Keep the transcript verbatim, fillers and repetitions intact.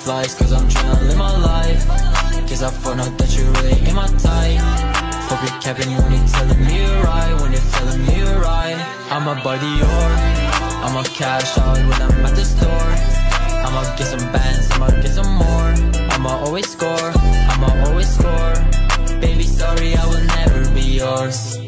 butterflies, cause I'm tryna live my life. Cause I found out that you really ain't my type. Hope you're capping when you're telling me you're right, when you're telling me you're right. I'ma buy Dior, I'ma cash out when I'm at the store. I'ma get some bands, I'ma get some more. I'ma always score, I'ma always score. Baby, sorry, I will never be yours.